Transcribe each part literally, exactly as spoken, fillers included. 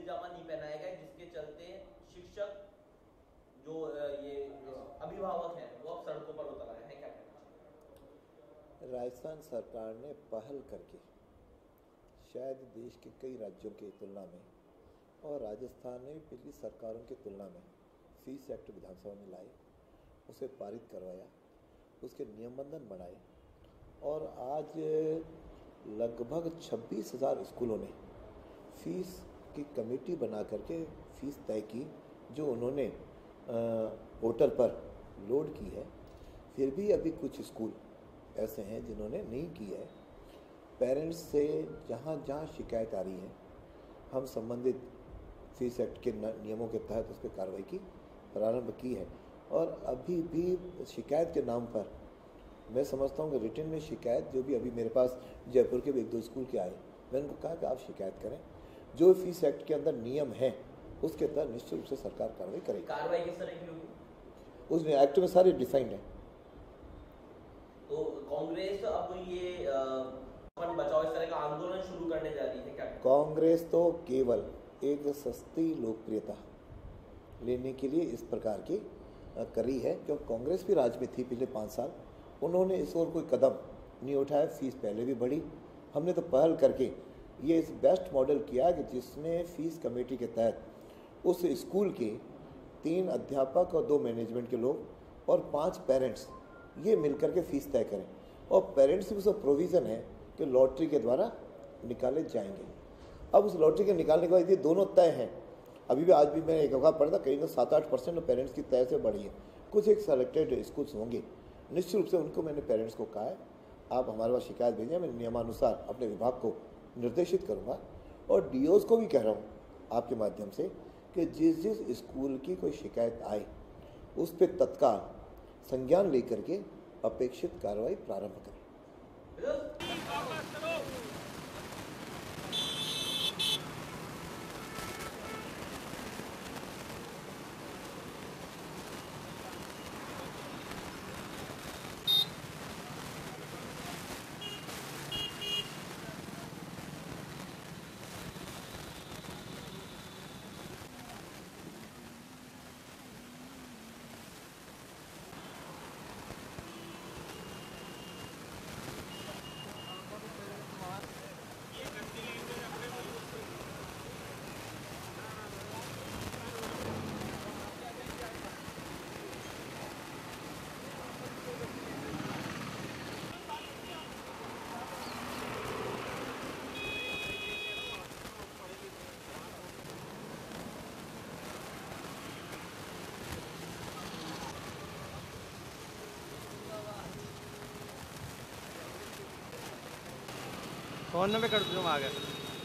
जामा नहीं पहनाया गया, जिसके चलते शिक्षक जो ये अभिभावक हैं वो अब सड़कों पर उतर आए हैं, क्या कहना? राजस्थान सरकार ने पहल करके शायद देश के कई राज्यों की तुलना में और राजस्थान ने पिछली सरकारों की तुलना में फीस एक्ट विधानसभा में लाए, उसे पारित करवाया, उसके नियमबंधन बनाए और आज लगभग छब्बीस हज़ार स्कूलों ने फीस की कमेटी बना करके फीस तय की, जो उन्होंने पोर्टल पर लोड की है। फिर भी अभी कुछ स्कूल ऐसे हैं जिन्होंने नहीं की है। पेरेंट्स से जहाँ जहाँ शिकायत आ रही है, हम संबंधित फीस एक्ट के नियमों के तहत उस पर कार्रवाई की प्रारंभ की है। और अभी भी शिकायत के नाम पर मैं समझता हूँ कि रिटर्न में शिकायत जो भी अभी मेरे पास जयपुर के भी एक दो स्कूल के आए, मैंने उनको कहा कि आप शिकायत करें, जो फीस एक्ट के अंदर नियम है उसके तहत निश्चित रूप से सरकार कार्रवाई करेगी। कार्रवाई किस तरह की होगी? उसमें एक्ट में सारे डिफाइंड है। तो कांग्रेस अब ये अपन बचाओ इस तरह का आंदोलन शुरू करने जा रही है क्या? कांग्रेस तो केवल एक सस्ती लोकप्रियता लेने के लिए इस प्रकार की करी है, क्योंकि कांग्रेस भी राज में थी पिछले पाँच साल, उन्होंने इस ओर कोई कदम नहीं उठाया। फीस पहले भी बढ़ी, हमने तो पहल करके ये इस बेस्ट मॉडल किया कि जिसमें फीस कमेटी के तहत उस स्कूल के तीन अध्यापक और दो मैनेजमेंट के लोग और पांच पेरेंट्स ये मिलकर के फीस तय करें, और पेरेंट्स भी उसका प्रोविज़न है कि लॉटरी के द्वारा निकाले जाएंगे। अब उस लॉटरी के निकालने के बाद ये दोनों तय हैं। अभी भी आज भी मैं एक अवकाश पढ़ा था, कहीं ना सात आठ परसेंट पेरेंट्स की तय से बढ़ी है। कुछ एक सेलेक्टेड स्कूल्स होंगे, निश्चित रूप से उनको मैंने पेरेंट्स को कहा है आप हमारे पास शिकायत भेजें, मैं नियमानुसार अपने विभाग को निर्देशित करूँगा। और डी ओज़ को भी कह रहा हूँ आपके माध्यम से कि जिस जिस स्कूल की कोई शिकायत आए उस पर तत्काल संज्ञान लेकर के अपेक्षित कार्रवाई प्रारंभ करें। फोन में कर दूँ आ गए।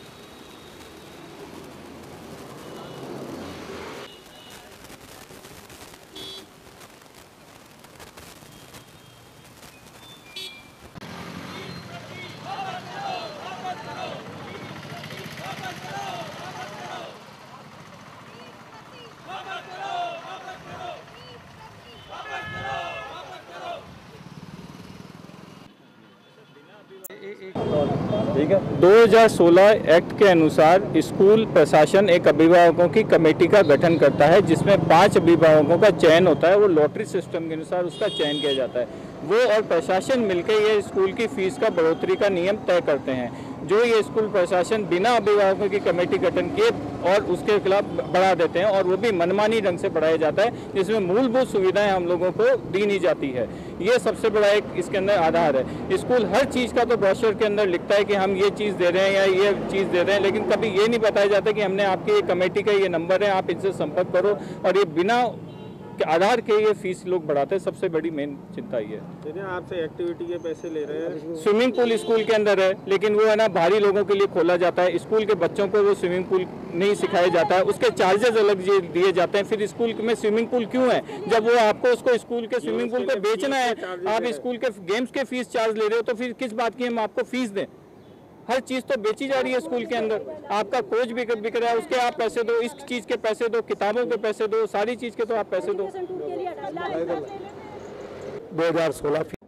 ठीक है। दो हज़ार सोलह एक्ट के अनुसार स्कूल प्रशासन एक अभिभावकों की कमेटी का गठन करता है, जिसमें पांच अभिभावकों का चयन होता है। वो लॉटरी सिस्टम के अनुसार उसका चयन किया जाता है। वो और प्रशासन मिलकर ये स्कूल की फीस का बढ़ोतरी का नियम तय करते हैं, जो ये स्कूल प्रशासन बिना अभिभावकों की कमेटी गठन किए और उसके खिलाफ बढ़ा देते हैं, और वो भी मनमानी ढंग से बढ़ाया जाता है, जिसमें मूलभूत सुविधाएं हम लोगों को दी नहीं जाती है। ये सबसे बड़ा एक इसके अंदर आधार है। स्कूल हर चीज़ का तो ब्रोशर के अंदर लिखता है कि हम ये चीज़ दे रहे हैं या ये चीज़ दे रहे हैं, लेकिन कभी ये नहीं बताया जाता कि हमने आपकी ये कमेटी का ये नंबर है, आप इनसे संपर्क करो। और ये बिना आधार के ये फीस लोग बढ़ाते हैं। सबसे बड़ी मेन चिंता ये है। आपसे एक्टिविटी के पैसे ले रहे हैं। स्विमिंग पूल स्कूल के अंदर है, लेकिन वो है ना बाहरी लोगों के लिए खोला जाता है। स्कूल के बच्चों को वो स्विमिंग पूल नहीं सिखाया जाता है, उसके चार्जेस अलग दिए जाते हैं। फिर स्कूल में स्विमिंग पूल क्यों है, जब वो आपको उसको स्कूल के स्विमिंग पूल को बेचना है, आप स्कूल के गेम्स के फीस चार्ज ले रहे हो, तो फिर किस बात की हम आपको फीस दें? हर चीज़ तो बेची जा रही है स्कूल के अंदर। आपका कोच बिक बिक रहा है, उसके आप पैसे दो, इस चीज़ के पैसे दो, किताबों के पैसे दो, सारी चीज़ के तो आप पैसे दो। दो हज़ार सोलह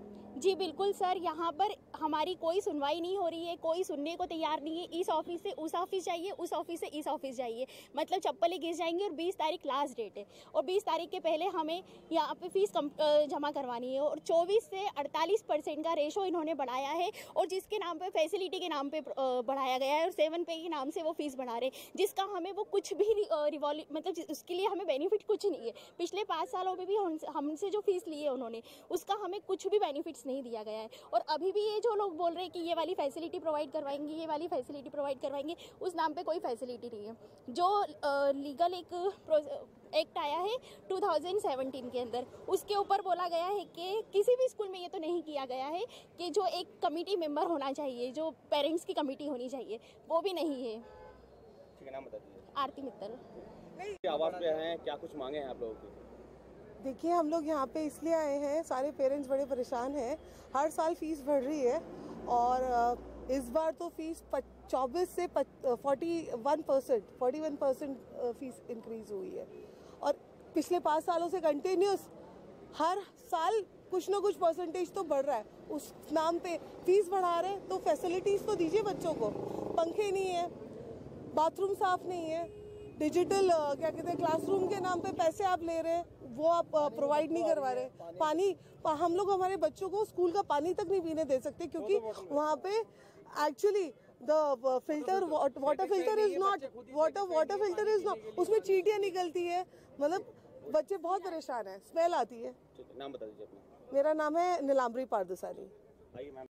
जी बिल्कुल सर, यहाँ पर हमारी कोई सुनवाई नहीं हो रही है, कोई सुनने को तैयार नहीं है। इस ऑफिस से उस ऑफिस जाइए, उस ऑफिस से इस ऑफिस जाइए, मतलब चप्पलें गिर जाएंगी। और बीस तारीख लास्ट डेट है और बीस तारीख के पहले हमें यहाँ पे फीस कम जमा करवानी है। और चौबीस से अड़तालीस परसेंट का रेशो इन्होंने बढ़ाया है और जिसके नाम पे फैसिलिटी के नाम पे बढ़ाया गया है और सेवन पे के नाम से वो फीस बढ़ा रहे, जिसका हमें वो कुछ भी रिवॉल्व मतलब उसके लिए हमें बेनिफिट कुछ नहीं है। पिछले पाँच सालों में भी हमसे जो फीस ली है उन्होंने, उसका हमें कुछ भी बेनिफिट्स नहीं दिया गया है। और अभी भी ये जो लोग बोल रहे हैं कि ये वाली फैसिलिटी प्रोवाइड करवाएंगे, ये वाली फैसिलिटी प्रोवाइड करवाएंगे, उस नाम पे कोई फैसिलिटी नहीं है। जो लीगल एक एक्ट आया है दो हज़ार सत्रह के अंदर, उसके ऊपर बोला गया है कि किसी भी स्कूल में ये तो नहीं किया गया है कि जो एक कमेटी मेंबर होना चाहिए, जो पेरेंट्स की कमेटी होनी चाहिए, वो भी नहीं है। ठीक है, नाम बता दीजिए। आरती मित्तल। आवाज पे हैं, क्या कुछ मांगे हैं आप लोगों की? देखिए, हम लोग यहाँ पे इसलिए आए हैं, सारे पेरेंट्स बड़े परेशान हैं। हर साल फीस बढ़ रही है और इस बार तो फीस चौबीस से इकतालीस परसेंट इकतालीस परसेंट फीस इंक्रीज हुई है। और पिछले पाँच सालों से कंटिन्यूस हर साल कुछ ना कुछ परसेंटेज तो बढ़ रहा है। उस नाम पे फीस बढ़ा रहे हैं तो फैसिलिटीज़ तो दीजिए बच्चों को। पंखे नहीं है, बाथरूम साफ नहीं है, डिजिटल क्या कहते हैं क्लासरूम के नाम पे पैसे आप ले रहे हैं, वो आप प्रोवाइड नहीं करवा रहे। पानी, हम लोग हमारे बच्चों को स्कूल का पानी तक नहीं पीने दे सकते क्योंकि वहाँ पे actually the filter water filter is not water water filter is not, उसमें चींटियाँ निकलती है, मतलब बच्चे बहुत परेशान हैं, स्मेल आती है। नाम बता दीजिए अपना। मेरा नाम है नीलांबरी पारदसानी।